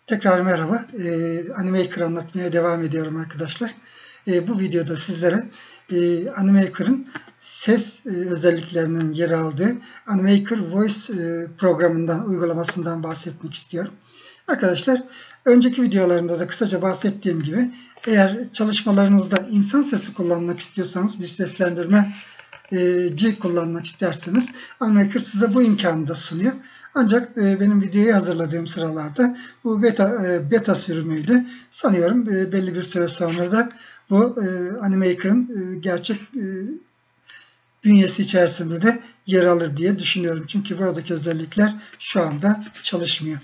Tekrar merhaba. Animaker anlatmaya devam ediyorum arkadaşlar. Bu videoda sizlere Animaker'ın ses özelliklerinin yer aldığı Animaker Voice programından, uygulamasından bahsetmek istiyorum. Arkadaşlar, önceki videolarımda da kısaca bahsettiğim gibi eğer çalışmalarınızda insan sesi kullanmak istiyorsanız, bir seslendirmeci kullanmak isterseniz Animaker size bu imkanı da sunuyor. Ancak benim videoyu hazırladığım sıralarda bu beta sürümüydü. Sanıyorum belli bir süre sonra da bu Animaker'ın gerçek bünyesi içerisinde de yer alır diye düşünüyorum. Çünkü buradaki özellikler şu anda çalışmıyor.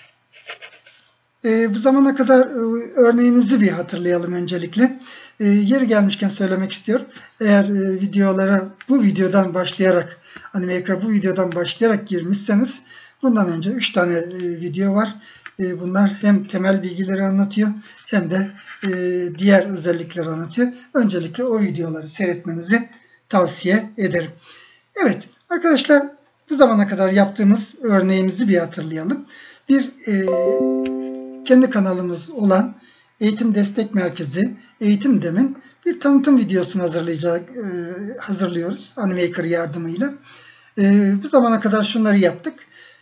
Bu zamana kadar örneğimizi bir hatırlayalım öncelikle. Yeri gelmişken söylemek istiyorum. Eğer videolara bu videodan başlayarak, Animaker'a bu videodan başlayarak girmişseniz, bundan önce 3 tane video var. Bunlar hem temel bilgileri anlatıyor hem de diğer özellikleri anlatıyor. Öncelikle o videoları seyretmenizi tavsiye ederim. Evet arkadaşlar, bu zamana kadar yaptığımız örneğimizi bir hatırlayalım. Kendi kanalımız olan Eğitim Destek Merkezi, Eğitimdem'in bir tanıtım videosunu hazırlıyoruz Animaker yardımıyla. Bu zamana kadar şunları yaptık.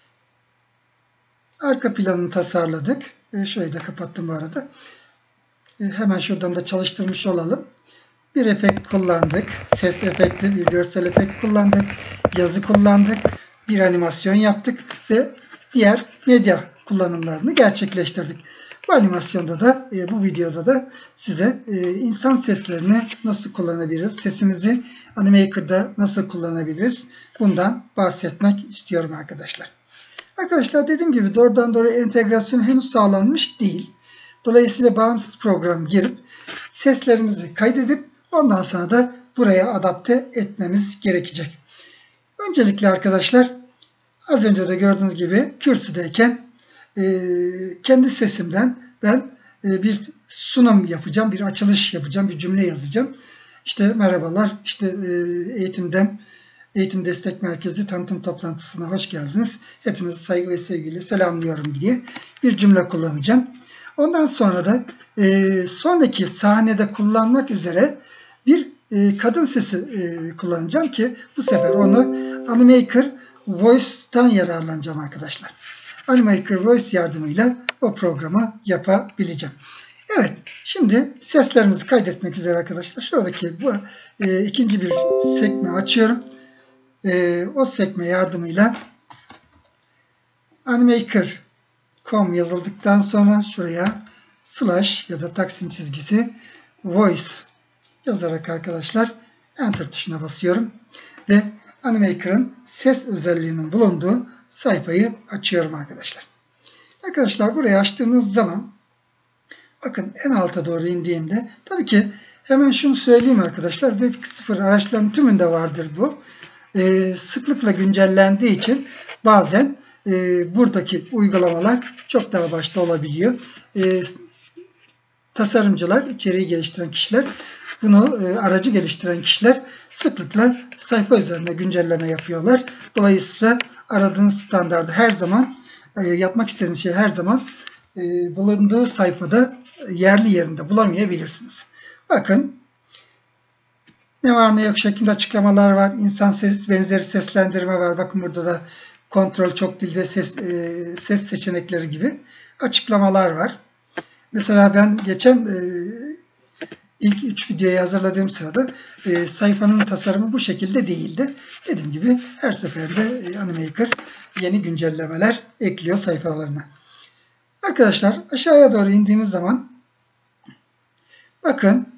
Arka planını tasarladık. Şurayı da kapattım bu arada. Hemen şuradan da çalıştırmış olalım. Bir efekt kullandık. Ses efekti, bir görsel efekt kullandık. Yazı kullandık. Bir animasyon yaptık ve diğer medya kullanımlarını gerçekleştirdik. Bu animasyonda da, bu videoda da size insan seslerini nasıl kullanabiliriz, sesimizi Animaker'da nasıl kullanabiliriz, bundan bahsetmek istiyorum arkadaşlar. Arkadaşlar, dediğim gibi doğrudan doğruya entegrasyon henüz sağlanmış değil. Dolayısıyla bağımsız program girip seslerimizi kaydedip ondan sonra da buraya adapte etmemiz gerekecek. Öncelikle arkadaşlar, az önce de gördüğünüz gibi kürsüdeyken kendi sesimden ben bir sunum yapacağım, bir açılış yapacağım, bir cümle yazacağım. İşte merhabalar, işte Eğitim Destek Merkezi tanıtım toplantısına hoş geldiniz. Hepinizi saygı ve sevgiyle selamlıyorum diye bir cümle kullanacağım. Ondan sonra da sonraki sahnede kullanmak üzere bir kadın sesi kullanacağım ki bu sefer onu Animaker Voice'tan yararlanacağım arkadaşlar. Animaker Voice yardımıyla o programı yapabileceğim. Evet, şimdi seslerimizi kaydetmek üzere arkadaşlar. Şuradaki bu ikinci bir sekme açıyorum. O sekme yardımıyla animaker.com yazıldıktan sonra şuraya slash ya da taksim çizgisi voice yazarak arkadaşlar enter tuşuna basıyorum ve Animaker'ın ses özelliğinin bulunduğu sayfayı açıyorum arkadaşlar. Arkadaşlar, burayı açtığınız zaman bakın en alta doğru indiğimde, tabii ki hemen şunu söyleyeyim arkadaşlar, Web 2.0 araçlarının tümünde vardır bu. Sıklıkla güncellendiği için bazen buradaki uygulamalar çok daha başta olabiliyor. Tasarımcılar, içeriği geliştiren kişiler, bunu aracı geliştiren kişiler sıklıkla sayfa üzerinde güncelleme yapıyorlar. Dolayısıyla aradığınız standardı her zaman, yapmak istediğiniz şey her zaman bulunduğu sayfada yerli yerinde bulamayabilirsiniz. Bakın ne var ne yok şeklinde açıklamalar var. İnsan ses benzeri seslendirme var. Bakın burada da kontrol çok dilde ses seçenekleri gibi açıklamalar var. Mesela ben geçen ilk 3 videoyu hazırladığım sırada sayfanın tasarımı bu şekilde değildi. Dediğim gibi her seferinde Animaker yeni güncellemeler ekliyor sayfalarına. Arkadaşlar, aşağıya doğru indiğiniz zaman bakın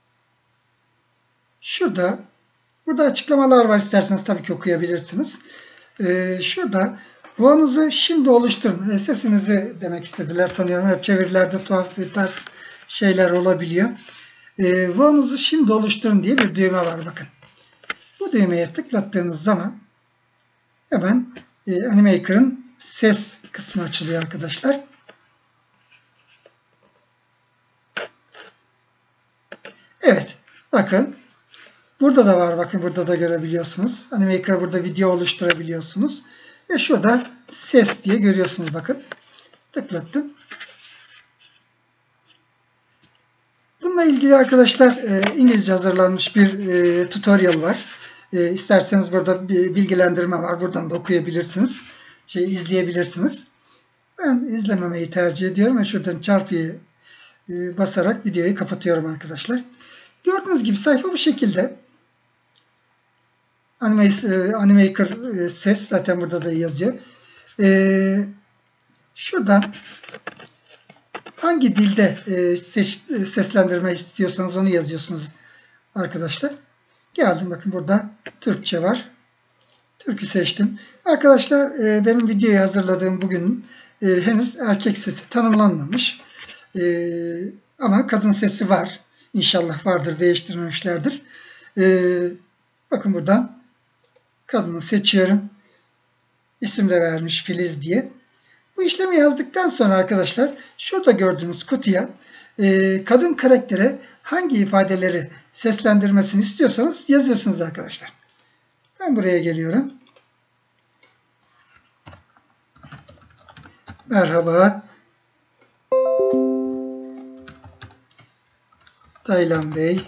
burada açıklamalar var. İsterseniz tabii ki okuyabilirsiniz. Şurada vo'nuzu şimdi oluşturun. Sesinizi demek istediler sanıyorum. Hep çevirilerde tuhaf bir tarz şeyler olabiliyor. Vo'nuzu şimdi oluşturun diye bir düğme var bakın. Bu düğmeye tıklattığınız zaman hemen Animaker'ın ses kısmı açılıyor arkadaşlar. Evet, bakın burada da var, bakın burada da görebiliyorsunuz. Animaker'a burada video oluşturabiliyorsunuz. Ve şurada ses diye görüyorsunuz bakın. Tıklattım. Bununla ilgili arkadaşlar İngilizce hazırlanmış bir tutorial var. İsterseniz burada bir bilgilendirme var. Buradan da okuyabilirsiniz. İzleyebilirsiniz. Ben izlememeyi tercih ediyorum ve şuradan çarpıyı basarak videoyu kapatıyorum arkadaşlar. Gördüğünüz gibi sayfa bu şekilde. Animaker ses zaten burada da yazıyor. Şuradan hangi dilde seslendirme istiyorsanız onu yazıyorsunuz arkadaşlar. Geldim, bakın burada Türkçe var. Türk'ü seçtim. Arkadaşlar benim videoyu hazırladığım bugün henüz erkek sesi tanımlanmamış. Ama kadın sesi var. İnşallah vardır, değiştirmemişlerdir. Bakın buradan kadını seçiyorum. İsim de vermiş Filiz diye. Bu işlemi yazdıktan sonra arkadaşlar şurada gördüğünüz kutuya kadın karaktere hangi ifadeleri seslendirmesini istiyorsanız yazıyorsunuz arkadaşlar. Ben buraya geliyorum. Merhaba. Taylan Bey.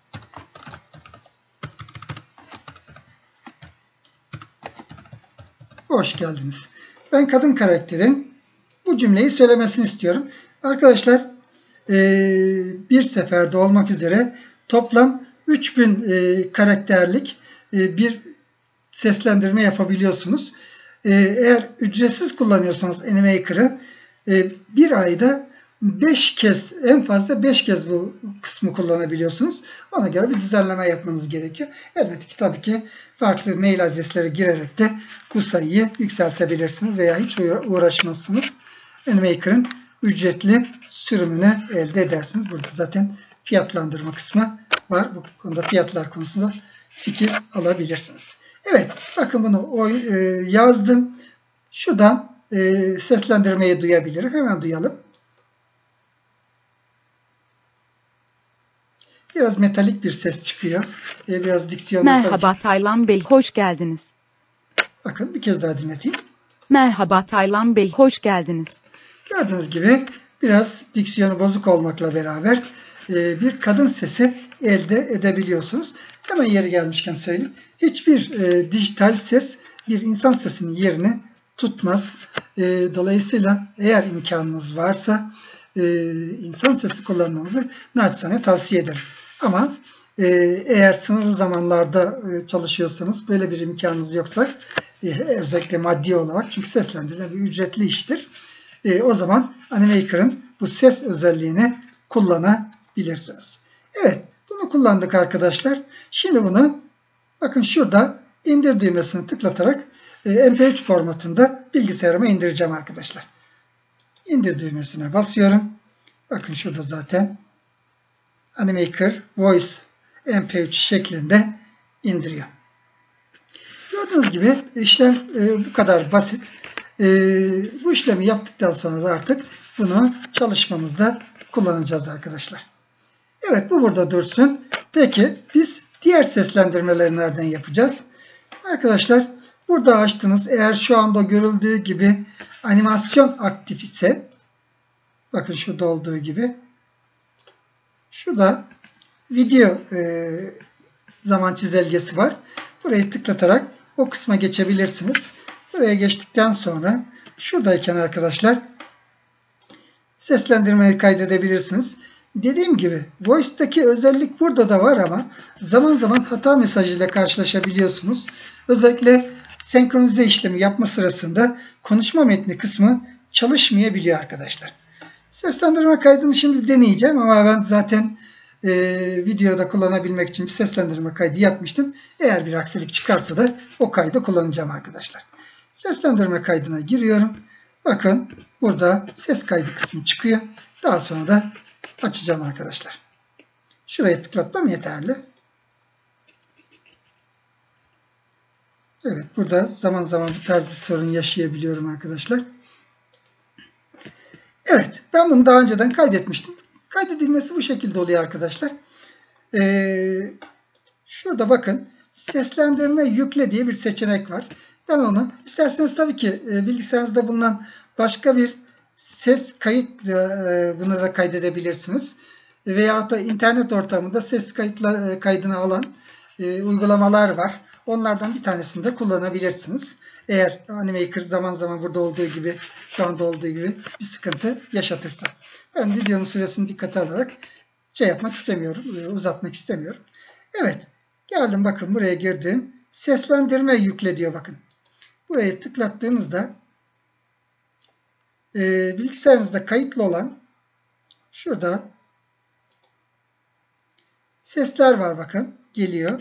Hoş geldiniz. Ben kadın karakterin bu cümleyi söylemesini istiyorum. Arkadaşlar bir seferde olmak üzere toplam 3000 karakterlik bir seslendirme yapabiliyorsunuz. Eğer ücretsiz kullanıyorsanız Animaker'ı bir ayda 5 kez, en fazla 5 kez bu kısmı kullanabiliyorsunuz. Ona göre bir düzenleme yapmanız gerekiyor. Elbette ki tabii ki farklı mail adresleri girerek de bu sayıyı yükseltebilirsiniz veya hiç uğraşmazsınız. Animaker'ın ücretli sürümünü elde edersiniz. Burada zaten fiyatlandırma kısmı var. Bu konuda fiyatlar konusunda fikir alabilirsiniz. Evet, bakın bunu yazdım. Şuradan seslendirmeyi duyabilirim. Hemen duyalım. Biraz metalik bir ses çıkıyor. Biraz diksiyonda. Merhaba Taylan Bey, hoş geldiniz. Bakın bir kez daha dinleteyim. Merhaba Taylan Bey, hoş geldiniz. Gördüğünüz gibi biraz diksiyonu bozuk olmakla beraber bir kadın sesi elde edebiliyorsunuz. Hemen yeri gelmişken söyleyeyim. Hiçbir dijital ses bir insan sesinin yerini tutmaz. Dolayısıyla eğer imkanınız varsa insan sesi kullanmanızı naçizane tavsiye ederim. Ama eğer sınırlı zamanlarda çalışıyorsanız, böyle bir imkanınız yoksa, özellikle maddi olarak, çünkü seslendirme bir ücretli iştir, o zaman Animaker'ın bu ses özelliğini kullanabilirsiniz. Evet, bunu kullandık arkadaşlar. Şimdi bunu bakın şurada indir düğmesini tıklatarak MP3 formatında bilgisayarıma indireceğim arkadaşlar. İndir düğmesine basıyorum. Bakın şurada zaten Animaker Voice MP3 şeklinde indiriyor. Gördüğünüz gibi işlem bu kadar basit. Bu işlemi yaptıktan sonra da artık bunu çalışmamızda kullanacağız arkadaşlar. Evet, bu burada dursun. Peki biz diğer seslendirmeleri nereden yapacağız? Arkadaşlar burada açtınız. Eğer şu anda görüldüğü gibi animasyon aktif ise, bakın şurada olduğu gibi, şurada video zaman çizelgesi var. Burayı tıklatarak o kısma geçebilirsiniz. Buraya geçtikten sonra şuradayken arkadaşlar seslendirmeyi kaydedebilirsiniz. Dediğim gibi Voice'daki özellik burada da var ama zaman zaman hata mesajıyla karşılaşabiliyorsunuz. Özellikle senkronize işlemi yapma sırasında konuşma metni kısmı çalışmayabiliyor arkadaşlar. Seslendirme kaydını şimdi deneyeceğim ama ben zaten videoda kullanabilmek için bir seslendirme kaydı yapmıştım. Eğer bir aksilik çıkarsa da o kaydı kullanacağım arkadaşlar. Seslendirme kaydına giriyorum. Bakın burada ses kaydı kısmı çıkıyor. Daha sonra da açacağım arkadaşlar. Şuraya tıklatmam yeterli. Evet, burada zaman zaman bu tarz bir sorun yaşayabiliyorum arkadaşlar. Evet, ben bunu daha önceden kaydetmiştim. Kaydedilmesi bu şekilde oluyor arkadaşlar. Şurada bakın seslendirme yükle diye bir seçenek var. Ben onu isterseniz tabii ki bilgisayarınızda bulunan başka bir ses kayıt bunu da kaydedebilirsiniz. Veyahut da internet ortamında ses kaydını alan uygulamalar var. Onlardan bir tanesini de kullanabilirsiniz. Eğer Animaker zaman zaman burada olduğu gibi, şu anda olduğu gibi bir sıkıntı yaşatırsa. Ben videonun süresini dikkate alarak yapmak istemiyorum, uzatmak istemiyorum. Evet, geldim bakın buraya girdim. Seslendirme yükle diyor bakın. Buraya tıklattığınızda bilgisayarınızda kayıtlı olan şurada sesler var bakın. Geliyor.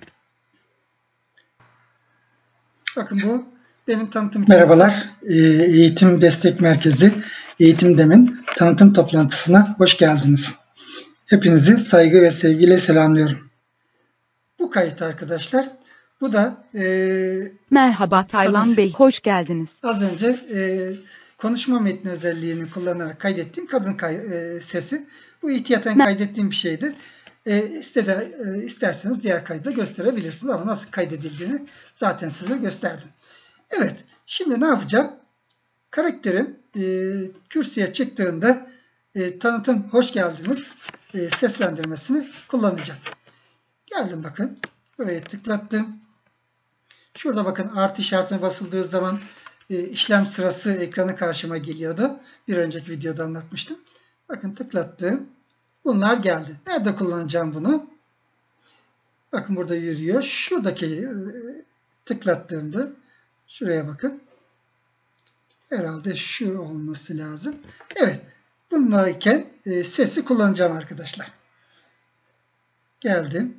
Bakın bu benim tanıtım. Merhabalar. Eğitim Destek Merkezi Eğitim Dem'in tanıtım toplantısına hoş geldiniz. Hepinizi saygı ve sevgiyle selamlıyorum. Bu kayıt arkadaşlar. Bu da Merhaba Taylan Bey, hoş geldiniz. Az önce konuşma metni özelliğini kullanarak kaydettiğim kadın sesi. Bu ihtiyaten kaydettiğim bir şeydi. İsterseniz diğer kaydı da gösterebilirsiniz ama nasıl kaydedildiğini zaten size gösterdim. Evet, şimdi ne yapacağım? Karakterin kürsüye çıktığında tanıtım hoş geldiniz seslendirmesini kullanacağım. Geldim bakın. Buraya tıklattım. Şurada bakın artı işaretine basıldığı zaman işlem sırası ekranı karşıma geliyordu. Bir önceki videoda anlatmıştım. Bakın tıklattım. Bunlar geldi. Nerede kullanacağım bunu? Bakın burada yürüyor. Şuradaki tıklattığımda şuraya bakın. Herhalde şu olması lazım. Evet. Bundayken sesi kullanacağım arkadaşlar. Geldim.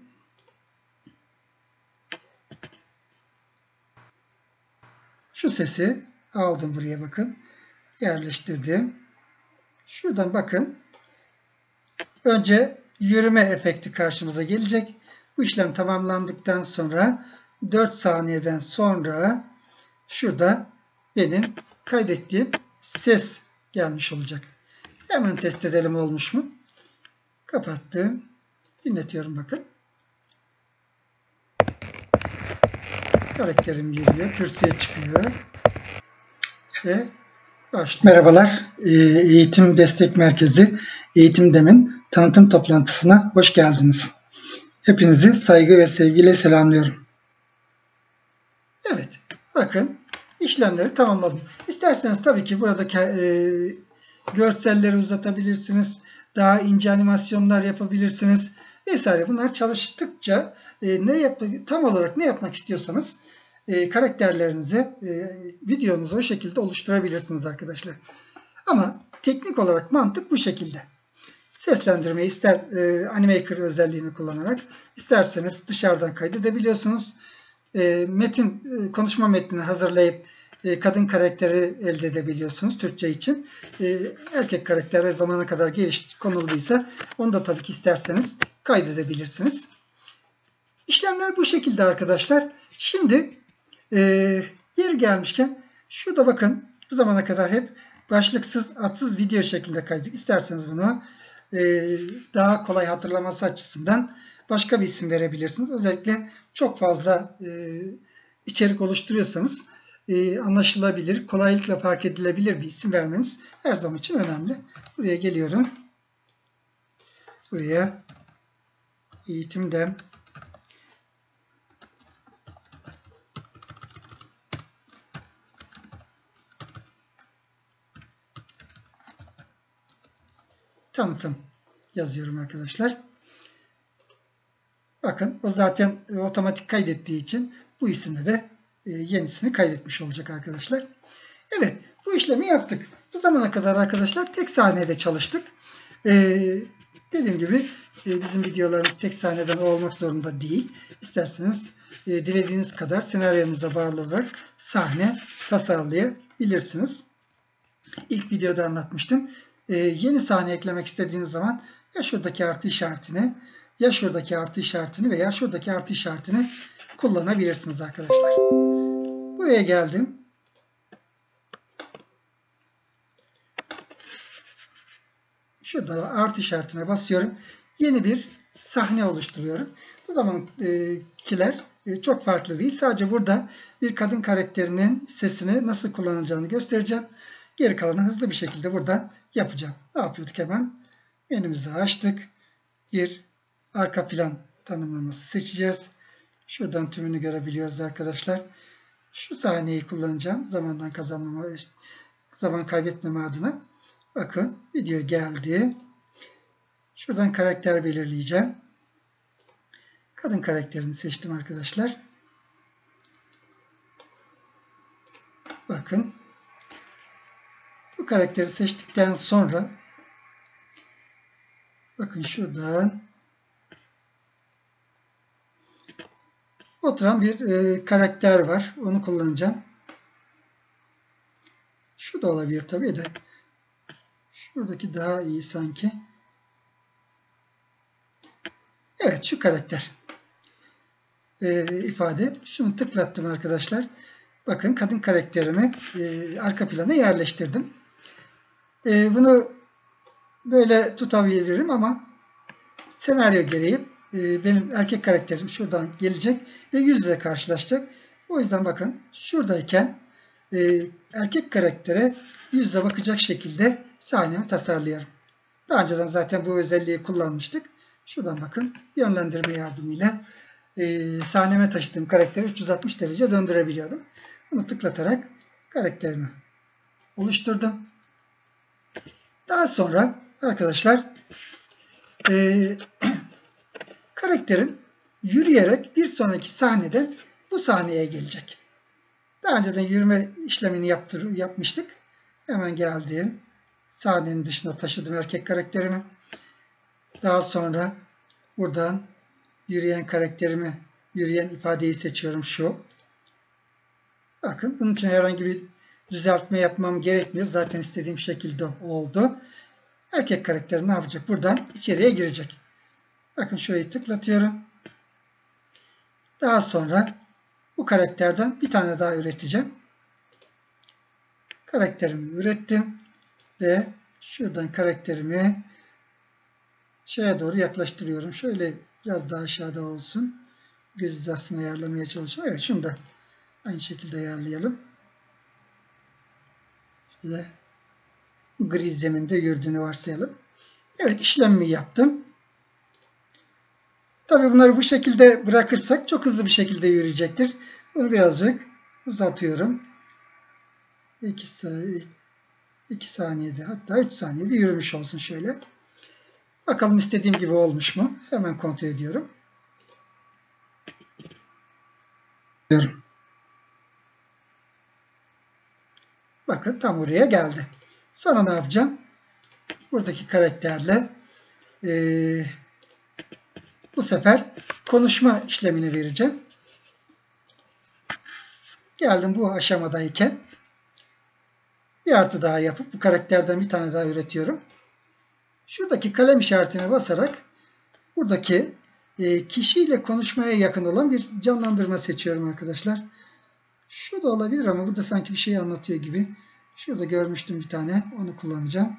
Şu sesi aldım buraya bakın. Yerleştirdim. Şuradan bakın. Önce yürüme efekti karşımıza gelecek. Bu işlem tamamlandıktan sonra 4 saniyeden sonra şurada benim kaydettiğim ses gelmiş olacak. Hemen test edelim olmuş mu? Kapattım. Dinletiyorum bakın. Karakterim geliyor. Kürsüye çıkıyor. Ve başlıyor. Merhabalar. Eğitim Destek Merkezi Eğitim Dem'in tanıtım toplantısına hoş geldiniz. Hepinizi saygı ve sevgiyle selamlıyorum. Evet. Bakın işlemleri tamamladım. İsterseniz tabii ki buradaki görselleri uzatabilirsiniz. Daha ince animasyonlar yapabilirsiniz. Vesaire. Bunlar çalıştıkça tam olarak ne yapmak istiyorsanız karakterlerinizi, videonuzu o şekilde oluşturabilirsiniz arkadaşlar. Ama teknik olarak mantık bu şekilde. Seslendirmeyi ister Animaker özelliğini kullanarak isterseniz dışarıdan kaydedebiliyorsunuz. Konuşma metnini hazırlayıp kadın karakteri elde edebiliyorsunuz Türkçe için. Erkek karakter zamana kadar konuluysa onu da tabii ki isterseniz kaydedebilirsiniz. İşlemler bu şekilde arkadaşlar. Şimdi yeri gelmişken şurada bakın bu zamana kadar hep başlıksız adsız video şeklinde kaydık. İsterseniz bunu daha kolay hatırlaması açısından başka bir isim verebilirsiniz. Özellikle çok fazla içerik oluşturuyorsanız anlaşılabilir, kolaylıkla fark edilebilir bir isim vermeniz her zaman için önemli. Buraya geliyorum. Buraya Eğitim Dem tanıtım yazıyorum arkadaşlar. Bakın o zaten otomatik kaydettiği için bu isimle de yenisini kaydetmiş olacak arkadaşlar. Evet, bu işlemi yaptık. Bu zamana kadar arkadaşlar tek sahnede çalıştık. Dediğim gibi bizim videolarımız tek sahneden olmak zorunda değil. İsterseniz dilediğiniz kadar senaryonuza bağlı olarak sahne tasarlayabilirsiniz. İlk videoda anlatmıştım. Yeni sahne eklemek istediğiniz zaman ya şuradaki artı işaretini ya şuradaki artı işaretini veya şuradaki artı işaretini kullanabilirsiniz arkadaşlar. Buraya geldim. Şurada artı işaretine basıyorum. Yeni bir sahne oluşturuyorum. Bu zamankiler çok farklı değil. Sadece burada bir kadın karakterinin sesini nasıl kullanılacağını göstereceğim. Geri kalanı hızlı bir şekilde burada yapacağım. Ne yapıyorduk hemen? Menümüzü açtık. bir arka plan tanımlaması seçeceğiz. Şuradan tümünü görebiliyoruz arkadaşlar. Şu sahneyi kullanacağım. Zaman kaybetmeme adına. Bakın video geldi. Şuradan karakter belirleyeceğim. Kadın karakterini seçtim arkadaşlar. Bakın. Bu karakteri seçtikten sonra bakın şuradan oturan bir karakter var. Onu kullanacağım. Şu da olabilir tabii de. Şuradaki daha iyi sanki. Evet, şu karakter ifade. Şunu tıklattım arkadaşlar. Bakın kadın karakterimi arka plana yerleştirdim. Bunu böyle tutabilirim ama senaryo gereği benim erkek karakterim şuradan gelecek ve yüz yüze karşılaşacak. O yüzden bakın şuradayken erkek karaktere yüz yüze bakacak şekilde sahnemi tasarlıyorum. Daha önceden zaten bu özelliği kullanmıştık. Şuradan bakın yönlendirme yardımıyla sahneme taşıdığım karakteri 360 derece döndürebiliyordum. Bunu tıklatarak karakterimi oluşturdum. Daha sonra arkadaşlar karakterim yürüyerek bir sonraki sahnede bu sahneye gelecek. Daha önceden yürüme işlemini yapmıştık. Hemen geldim. Sahnenin dışına taşıdım erkek karakterimi. Daha sonra buradan yürüyen ifadeyi seçiyorum şu. Bakın bunun için herhangi bir düzeltme yapmam gerekmiyor. Zaten istediğim şekilde oldu. Erkek karakteri ne yapacak? Buradan içeriye girecek. Bakın şurayı tıklatıyorum. Daha sonra bu karakterden bir tane daha üreteceğim. Karakterimi ürettim. Ve şuradan karakterimi şeye doğru yaklaştırıyorum. Şöyle biraz daha aşağıda olsun. Göz hizasını ayarlamaya çalışıyorum. Evet, şunu da aynı şekilde ayarlayalım. Şöyle gri zeminde yürüdüğünü varsayalım. Evet, işlemimi yaptım. Tabii bunları bu şekilde bırakırsak çok hızlı bir şekilde yürüyecektir. Bunu birazcık uzatıyorum. 2 saniyede hatta 3 saniyede yürümüş olsun şöyle. Bakalım istediğim gibi olmuş mu? Hemen kontrol ediyorum. Bakın tam oraya geldi. Sonra ne yapacağım? Buradaki karakterle bu sefer konuşma işlemini vereceğim. Geldim bu aşamadayken bir artı daha yapıp bu karakterden bir tane daha üretiyorum. Şuradaki kalem işaretine basarak buradaki kişiyle konuşmaya yakın olan bir canlandırma seçiyorum arkadaşlar. Şu da olabilir ama burada sanki bir şey anlatıyor gibi. Şurada görmüştüm bir tane. Onu kullanacağım.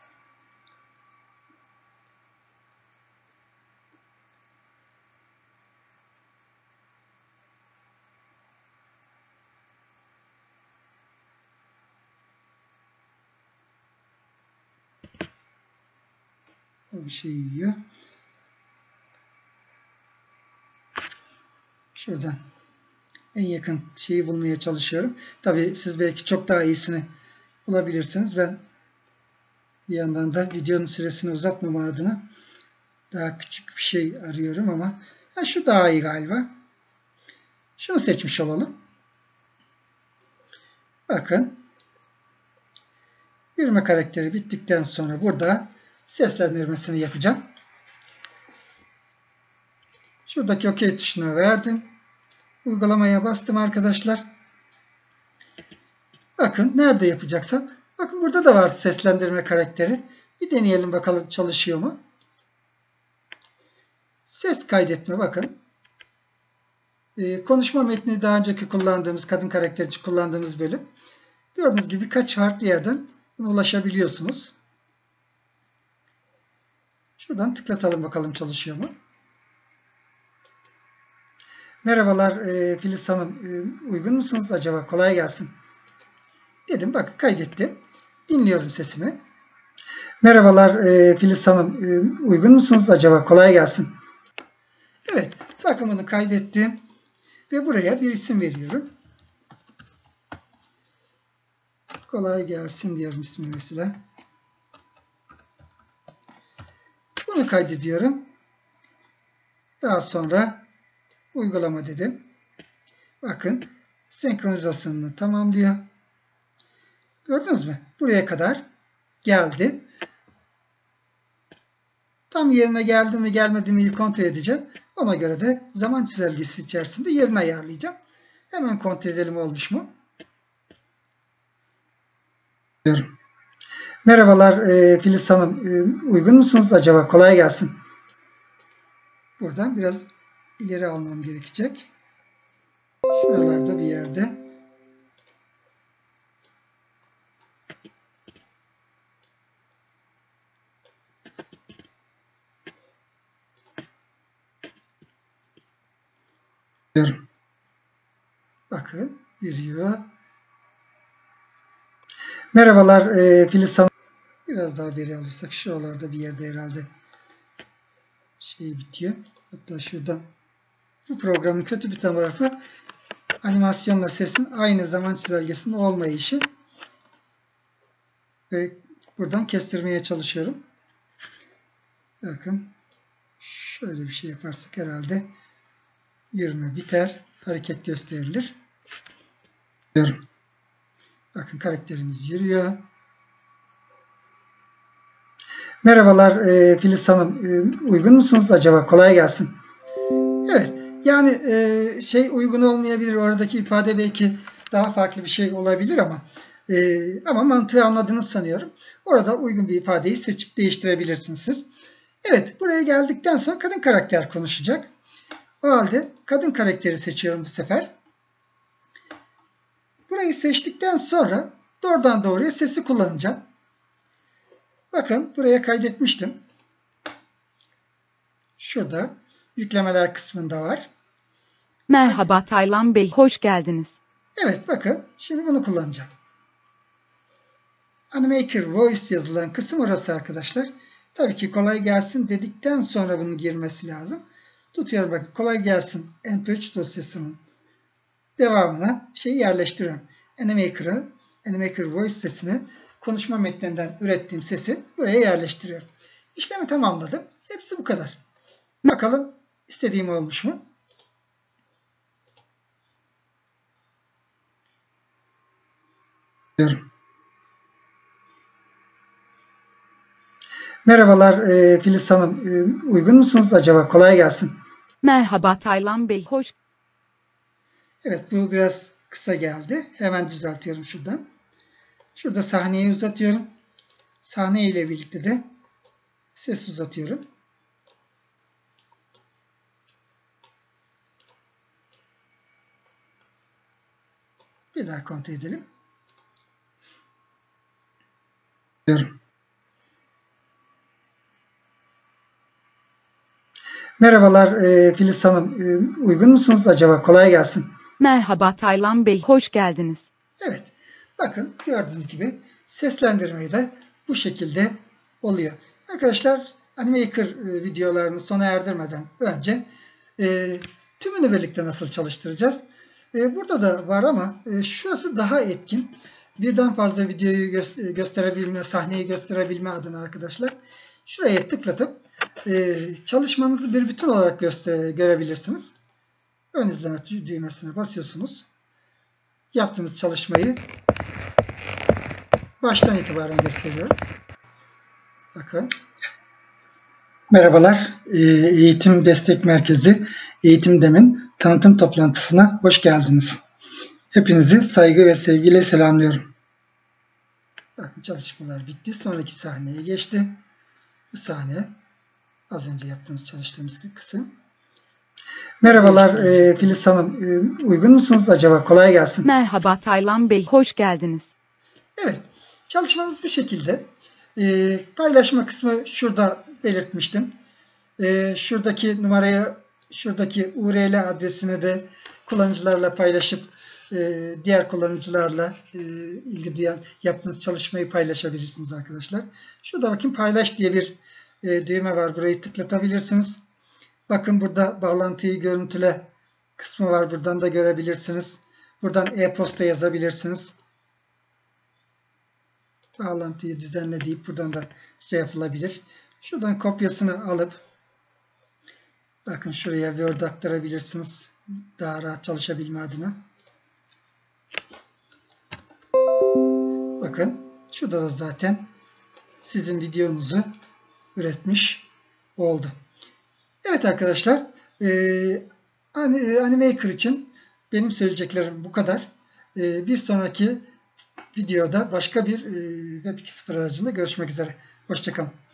O bir şey yiyor. Şuradan en yakın şeyi bulmaya çalışıyorum. Tabii siz belki çok daha iyisini bulabilirsiniz. Ben bir yandan da videonun süresini uzatmama adına daha küçük bir şey arıyorum ama şu daha iyi galiba. Şunu seçmiş olalım. Bakın yürüme karakteri bittikten sonra burada seslendirmesini yapacağım. Şuradaki OK tuşuna verdim. Uygulamaya bastım arkadaşlar. Bakın nerede yapacaksam. Bakın burada da var seslendirme karakteri. Bir deneyelim bakalım çalışıyor mu? Ses kaydetme bakın. Konuşma metni daha önceki kullandığımız kadın karakteri için kullandığımız bölüm. Gördüğünüz gibi birkaç farklı yerden ulaşabiliyorsunuz. Şuradan tıklatalım bakalım çalışıyor mu? Merhabalar Filiz Hanım, uygun musunuz acaba? Kolay gelsin. Dedim bak kaydettim. Dinliyorum sesimi. Merhabalar Filiz Hanım. Uygun musunuz acaba? Kolay gelsin. Evet. Bakımını kaydettim. Ve buraya bir isim veriyorum. Kolay gelsin diyorum ismi mesela. Bunu kaydediyorum. Daha sonra uygulama dedim. Bakın senkronizasyonunu tamamlıyor. Gördünüz mü? Buraya kadar geldi. Tam yerine geldi mi gelmedi mi kontrol edeceğim. Ona göre de zaman çizelgesi içerisinde yerini ayarlayacağım. Hemen kontrol edelim olmuş mu? Merhabalar Filiz Hanım. Uygun musunuz acaba? Kolay gelsin. Buradan biraz ileri almam gerekecek. Şuralarda bir yerde. Bakın yürüyor. Merhabalar Filiz Hanım. Biraz daha beri alırsak şuralarda bir yerde herhalde bitiyor. Hatta şuradan bu programın kötü bir tarafı animasyonla sesin aynı zaman çizelgesinde olmayışı. Ve buradan kestirmeye çalışıyorum. Bakın şöyle bir şey yaparsak herhalde yürüme biter. Hareket gösterilir. Bakın karakterimiz yürüyor. Merhabalar Filiz Hanım. Uygun musunuz acaba? Kolay gelsin. Evet. Yani uygun olmayabilir. Oradaki ifade belki daha farklı bir şey olabilir ama mantığı anladığını sanıyorum. Orada uygun bir ifadeyi seçip değiştirebilirsiniz siz. Evet. Buraya geldikten sonra kadın karakter konuşacak. O halde kadın karakteri seçiyorum bu sefer. Burayı seçtikten sonra doğrudan doğruya sesi kullanacağım. Bakın buraya kaydetmiştim. Şurada yüklemeler kısmında var. Merhaba Taylan Bey, hoş geldiniz. Evet bakın şimdi bunu kullanacağım. Animaker Voice yazılan kısım orası arkadaşlar. Tabii ki kolay gelsin dedikten sonra bunun girmesi lazım. Tutuyorum bakın kolay gelsin MP3 dosyasının devamına yerleştiriyorum. Animaker Voice sesini konuşma metninden ürettiğim sesi buraya yerleştiriyorum. İşlemi tamamladım. Hepsi bu kadar. Bakalım istediğim olmuş mu? Merhabalar Filiz Hanım. Uygun musunuz acaba? Kolay gelsin. Merhaba Taylan Bey, hoş. Evet bu biraz kısa geldi. Hemen düzeltiyorum şuradan. Şurada sahneyi uzatıyorum. Sahne ile birlikte de ses uzatıyorum. Bir daha kontrol edelim. Merhabalar Filiz Hanım. Uygun musunuz acaba? Kolay gelsin. Merhaba Taylan Bey, hoş geldiniz. Evet. Bakın gördüğünüz gibi seslendirmeyi de bu şekilde oluyor. Arkadaşlar Animaker videolarını sona erdirmeden önce tümünü birlikte nasıl çalıştıracağız? Burada da var ama şurası daha etkin. Birden fazla videoyu gösterebilme, sahneyi gösterebilme adına arkadaşlar. Şuraya tıklatıp çalışmanızı bir bütün olarak görebilirsiniz. Ön izleme düğmesine basıyorsunuz. Yaptığımız çalışmayı baştan itibaren gösteriyorum. Bakın. Merhabalar. Eğitim Destek Merkezi Eğitim Dem'in tanıtım toplantısına hoş geldiniz. Hepinizi saygı ve sevgiyle selamlıyorum. Bakın çalışmalar bitti. Sonraki sahneye geçti. Bu sahne az önce çalıştığımız bir kısım. Merhabalar Filiz Hanım. Uygun musunuz acaba? Kolay gelsin. Merhaba Taylan Bey, hoş geldiniz. Evet. Çalışmamız bu şekilde. Paylaşma kısmı şurada belirtmiştim. Şuradaki numaraya, şuradaki URL adresine de kullanıcılarla paylaşıp diğer kullanıcılarla ilgi duyan yaptığınız çalışmayı paylaşabilirsiniz arkadaşlar. Şurada bakın paylaş diye bir düğme var. Burayı tıklatabilirsiniz. Bakın burada bağlantıyı görüntüle kısmı var. Buradan da görebilirsiniz. Buradan e-posta yazabilirsiniz. Bağlantıyı düzenle deyip buradan da şey yapılabilir. Şuradan kopyasını alıp bakın şuraya Word aktarabilirsiniz. Daha rahat çalışabilme adına. Bakın şurada da zaten sizin videonuzu üretmiş oldu. Evet arkadaşlar, Animaker için benim söyleyeceklerim bu kadar. Bir sonraki videoda başka bir Web 2.0 aracında görüşmek üzere. Hoşça kalın.